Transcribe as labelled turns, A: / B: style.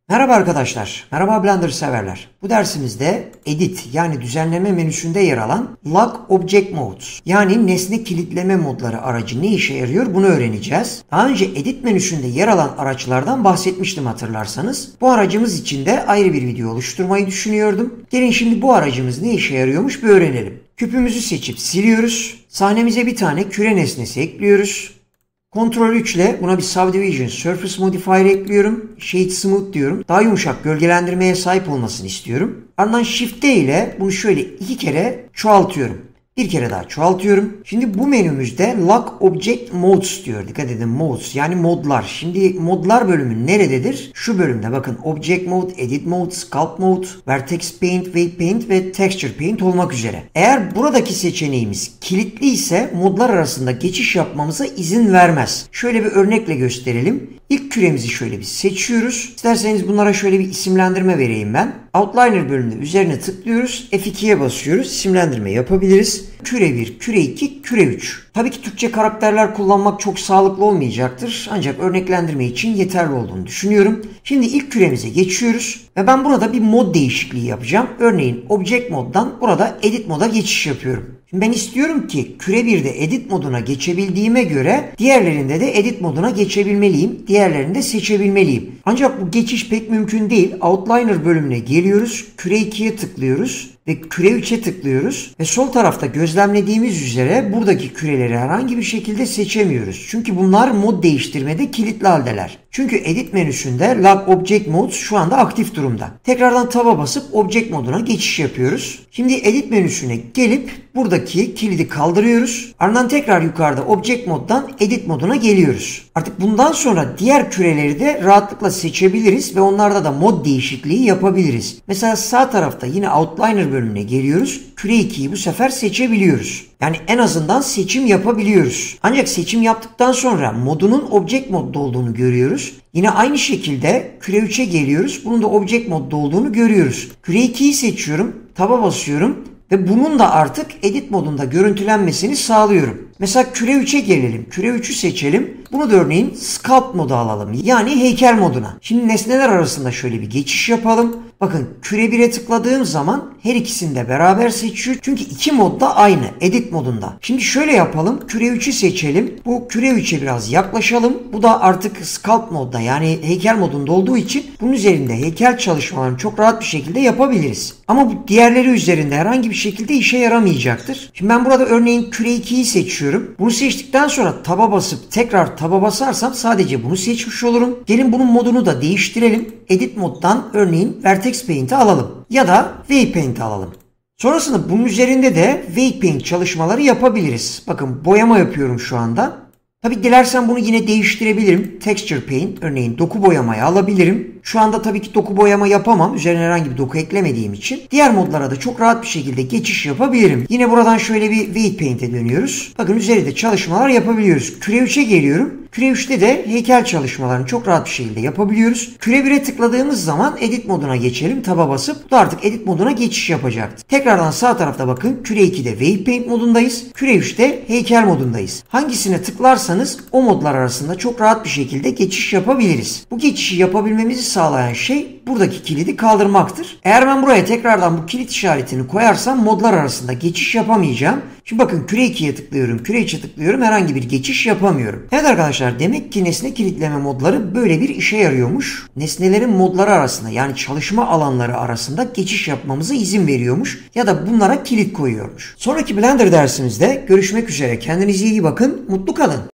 A: Merhaba arkadaşlar, merhaba Blender severler. Bu dersimizde Edit yani düzenleme menüsünde yer alan Lock Object Modes yani nesne kilitleme modları aracı ne işe yarıyor bunu öğreneceğiz. Daha önce Edit menüsünde yer alan araçlardan bahsetmiştim hatırlarsanız. Bu aracımız için de ayrı bir video oluşturmayı düşünüyordum. Gelin şimdi bu aracımız ne işe yarıyormuş bir öğrenelim. Küpümüzü seçip siliyoruz. Sahnemize bir tane küre nesnesi ekliyoruz. Ctrl 3 ile buna bir Subdivision Surface Modifier ekliyorum. Shade Smooth diyorum. Daha yumuşak gölgelendirmeye sahip olmasını istiyorum. Ardından Shift D ile bunu şöyle iki kere çoğaltıyorum. Bir kere daha çoğaltıyorum. Şimdi bu menümüzde Lock Object Modes diyor. Dikkat edin Modes yani modlar. Şimdi modlar bölümü nerededir? Şu bölümde bakın Object Mode, Edit Mode, Sculpt Mode, Vertex Paint, Weight Paint ve Texture Paint olmak üzere. Eğer buradaki seçeneğimiz kilitli ise modlar arasında geçiş yapmamıza izin vermez. Şöyle bir örnekle gösterelim. İlk küremizi şöyle bir seçiyoruz. İsterseniz bunlara şöyle bir isimlendirme vereyim ben. Outliner bölümünde üzerine tıklıyoruz. F2'ye basıyoruz. İsimlendirme yapabiliriz. Küre 1, küre 2, küre 3. Tabii ki Türkçe karakterler kullanmak çok sağlıklı olmayacaktır. Ancak örneklendirme için yeterli olduğunu düşünüyorum. Şimdi ilk küremize geçiyoruz. Ve ben burada bir mod değişikliği yapacağım. Örneğin Object moddan burada Edit moda geçiş yapıyorum. Şimdi ben istiyorum ki küre 1'de Edit moduna geçebildiğime göre diğerlerinde de Edit moduna geçebilmeliyim. Diğerlerini de seçebilmeliyim. Ancak bu geçiş pek mümkün değil. Outliner bölümüne geliyoruz. Küre 2'ye tıklıyoruz. Ve küre 3'e tıklıyoruz ve sol tarafta gözlemlediğimiz üzere buradaki küreleri herhangi bir şekilde seçemiyoruz. Çünkü bunlar mod değiştirmede kilitli haldeler. Çünkü Edit menüsünde Lock Object Modes şu anda aktif durumda. Tekrardan taba basıp Object moduna geçiş yapıyoruz. Şimdi Edit menüsüne gelip buradaki kilidi kaldırıyoruz. Ardından tekrar yukarıda Object moddan Edit moduna geliyoruz. Artık bundan sonra diğer küreleri de rahatlıkla seçebiliriz ve onlarda da mod değişikliği yapabiliriz. Mesela sağ tarafta yine Outliner bölümüne geliyoruz. Küre 2'yi bu sefer seçebiliyoruz. Yani en azından seçim yapabiliyoruz. Ancak seçim yaptıktan sonra modunun Object modda olduğunu görüyoruz. Yine aynı şekilde küre 3'e geliyoruz. Bunun da Object modda olduğunu görüyoruz. Küre 2'yi seçiyorum. Taba basıyorum. Ve bunun da artık Edit modunda görüntülenmesini sağlıyorum. Mesela küre 3'e gelelim. Küre 3'ü seçelim. Bunu da örneğin Sculpt modu alalım. Yani heykel moduna. Şimdi nesneler arasında şöyle bir geçiş yapalım. Bakın küre 1'e tıkladığım zaman her ikisini de beraber seçiyor. Çünkü iki mod da aynı. Edit modunda. Şimdi şöyle yapalım. Küre 3'ü seçelim. Bu küre 3'e biraz yaklaşalım. Bu da artık Sculpt modda yani heykel modunda olduğu için bunun üzerinde heykel çalışmalarını çok rahat bir şekilde yapabiliriz. Ama bu diğerleri üzerinde herhangi bir şekilde işe yaramayacaktır. Şimdi ben burada örneğin küre 2'yi seçiyorum. Bunu seçtikten sonra taba basıp tekrar taba basarsam sadece bunu seçmiş olurum. Gelin bunun modunu da değiştirelim. Edit moddan örneğin Vertex Paint'i alalım. Ya da Weight Paint'i alalım. Sonrasında bunun üzerinde de Weight Paint çalışmaları yapabiliriz. Bakın boyama yapıyorum şu anda. Tabi dilersen bunu yine değiştirebilirim. Texture Paint örneğin doku boyamayı alabilirim. Şu anda tabii ki doku boyama yapamam. Üzerine herhangi bir doku eklemediğim için. Diğer modlara da çok rahat bir şekilde geçiş yapabilirim. Yine buradan şöyle bir Weight Paint'e dönüyoruz. Bakın üzerinde çalışmalar yapabiliyoruz. Küre 3'e geliyorum. Küre 3'te de heykel çalışmalarını çok rahat bir şekilde yapabiliyoruz. Küre 1'e tıkladığımız zaman Edit moduna geçelim. Taba basıp bu da artık Edit moduna geçiş yapacaktır. Tekrardan sağ tarafta bakın küre 2'de Weight Paint modundayız. Küre 3'te heykel modundayız. Hangisine tıklarsanız o modlar arasında çok rahat bir şekilde geçiş yapabiliriz. Bu geçişi yapabilmemizi sağlayan şey buradaki kilidi kaldırmaktır. Eğer ben buraya tekrardan bu kilit işaretini koyarsam modlar arasında geçiş yapamayacağım. Şimdi bakın küre 2'ye tıklıyorum, küre 3'e tıklıyorum herhangi bir geçiş yapamıyorum. Evet arkadaşlar demek ki nesne kilitleme modları böyle bir işe yarıyormuş. Nesnelerin modları arasında yani çalışma alanları arasında geçiş yapmamıza izin veriyormuş ya da bunlara kilit koyuyormuş. Sonraki Blender dersimizde görüşmek üzere. Kendinize iyi bakın, mutlu kalın.